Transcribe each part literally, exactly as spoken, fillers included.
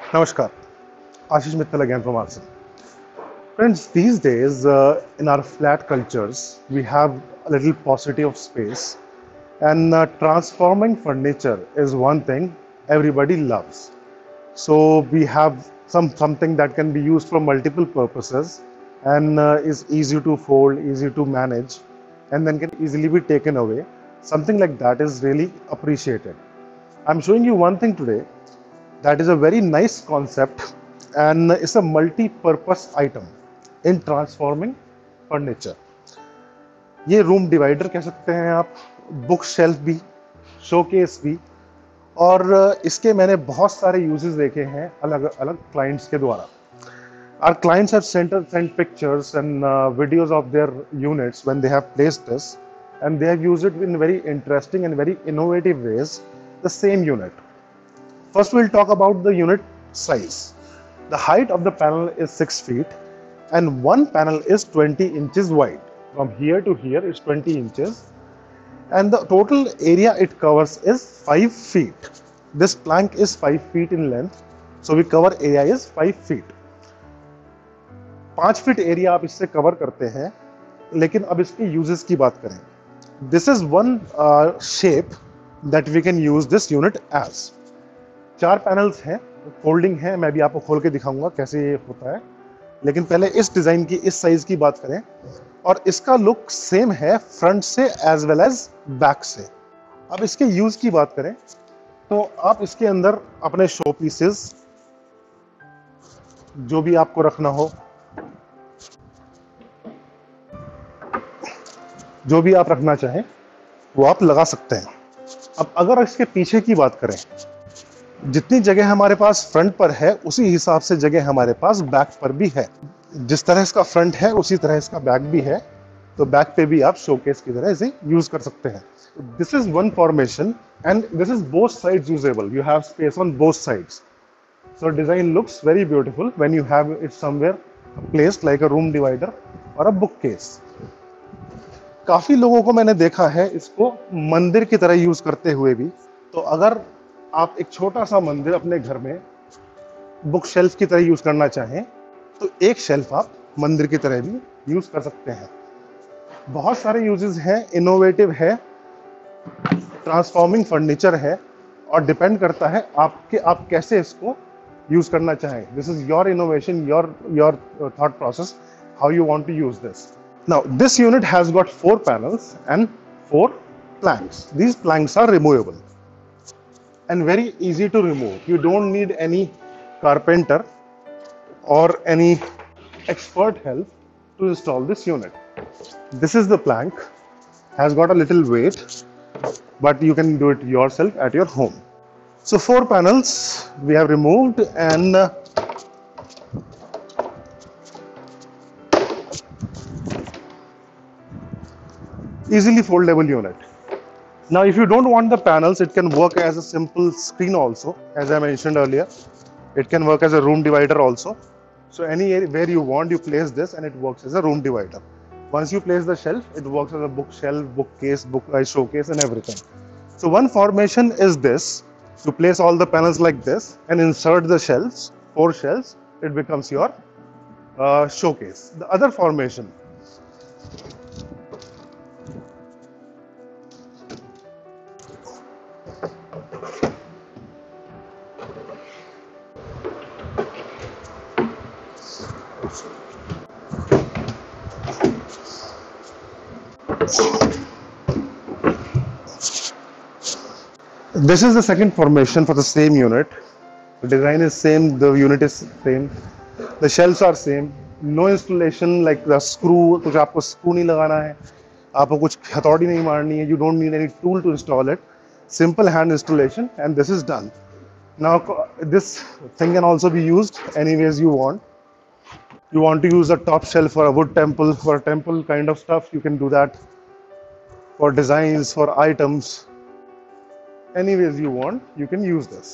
Namaskar, Ashish Mittal again from Arson. Friends, these days uh, in our flat cultures, we have a little paucity of space, and uh, transforming furniture is one thing everybody loves. So we have some something that can be used for multiple purposes and uh, is easy to fold, easy to manage, and then can easily be taken away. Something like that is really appreciated. I'm showing you one thing today that is a very nice concept and it's a multi-purpose item in transforming furniture. ये room divider कह सकते हैं आप, book shelf भी, showcase भी, और इसके मैंने बहुत सारे यूजेस देखे हैं अलग अलग क्लाइंट्स के द्वारा. Our clients have sent us sent pictures and uh, videos of their units when they have placed this, and they have used it in very interesting and very innovative ways, the same unit. First, we'll talk about the unit size. The height of the panel is six feet and one panel is twenty inches wide. From here to here is twenty inches, and the total area it covers is five feet. This plank is five feet in length, so we cover area is five feet. पाँच feet area आप इससे cover करते हैं, लेकिन अब इसके uses की बात करें. This is one shape that we can use this unit as. चार पैनल्स हैं, फोल्डिंग है, मैं भी आपको खोल के दिखाऊंगा कैसे ये होता है, लेकिन पहले इस डिजाइन की, इस साइज की बात करें, और इसका लुक सेम है फ्रंट से एज वेल एज बैक से. अब इसके यूज की बात करें तो आप इसके अंदर अपने शो पीसेस, जो भी आपको रखना हो, जो भी आप रखना चाहें वो आप लगा सकते हैं. अब अगर इसके पीछे की बात करें, जितनी जगह हमारे पास फ्रंट पर है उसी हिसाब से जगह हमारे पास बैक पर भी है. जिस तरह इसका फ्रंट है उसी तरह इसका बैक भी है, तो बैक पे भी आप शोकेस की तरह इसे यूज कर सकते हैं. This is one formation and this is both sides usable. You have space on both sides, so design looks very beautiful when you have it somewhere placed like a room divider और a book case. काफी लोगों को मैंने देखा है इसको मंदिर की तरह यूज करते हुए भी. तो अगर आप एक छोटा सा मंदिर अपने घर में बुक शेल्फ की तरह यूज करना चाहें तो एक शेल्फ आप मंदिर की तरह भी यूज कर सकते हैं. बहुत सारे यूजेस हैं, इनोवेटिव है, ट्रांसफॉर्मिंग फर्नीचर है, और डिपेंड करता है आपके आप कैसे इसको यूज करना चाहें. This is your innovation, your your thought process, how you want to use this. Now, this unit has got four panels and four planks. These planks are removable and very easy to remove. You don't need any carpenter or any expert help to install this unit. This is the plank, has got a little weight, but you can do it yourself at your home. So four panels we have removed, and uh, easily foldable unit. Now if you don't want the panels, it can work as a simple screen also, as I mentioned earlier. It can work as a room divider also. So anywhere you want, you place this and it works as a room divider. Once you place the shelf, it works as a bookshelf, bookcase, book uh, showcase and everything. So one formation is this: you place all the panels like this and insert the shelves, four shelves, it becomes your uh, showcase. The other formation, this is the second formation for the same unit. The design is same, the unit is same, the shelves are same. No installation like the screw, कुछ आपको screw नहीं लगाना है, आपको कुछ हथौड़ी नहीं मारनी है. You don't need any tool to install it. Simple hand installation and this is done. Now this thing can also be used any ways you want. You want to use a top shelf for a wood temple, for a temple kind of stuff, you can do that. For designs, for items, any ways you want, you can use this.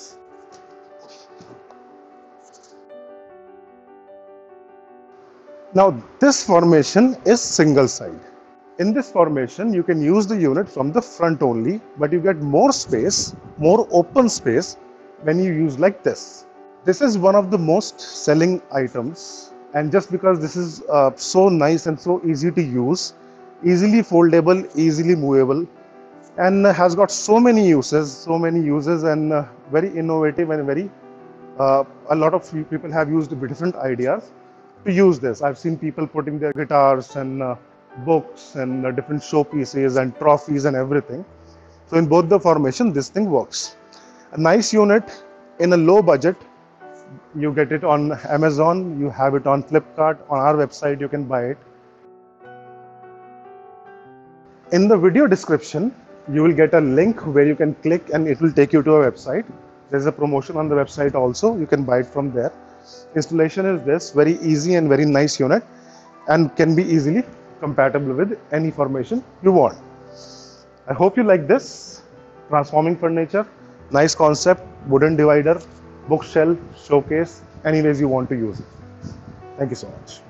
Now this formation is single side. In this formation, you can use the unit from the front only, but you get more space, more open space when you use like this. This is one of the most selling items, and just because this is uh, so nice and so easy to use, easily foldable, easily movable, and has got so many uses, so many uses, and uh, very innovative and very uh, a lot of people have used different ideas to use this. I've seen people putting their guitars and uh, books and uh, different showpieces and trophies and everything. So in both the formation, this thing works. A nice unit in a low budget. You get it on Amazon, you have it on Flipkart, on our website you can buy it. In the video description, you will get a link where you can click and it will take you to a website. There's a promotion on the website also, you can buy it from there. Installation is this, very easy and very nice unit, and can be easily compatible with any formation you want. I hope you like this. Transforming furniture, nice concept, wooden divider, bookshelf, showcase, any ways you want to use it. Thank you so much.